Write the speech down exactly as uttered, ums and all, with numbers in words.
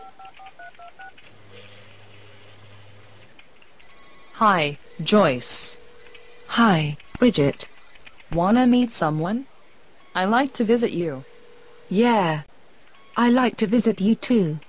Hi, Joyce. Hi, Bridget. Wanna meet someone? I like to visit you. Yeah, I like to visit you too.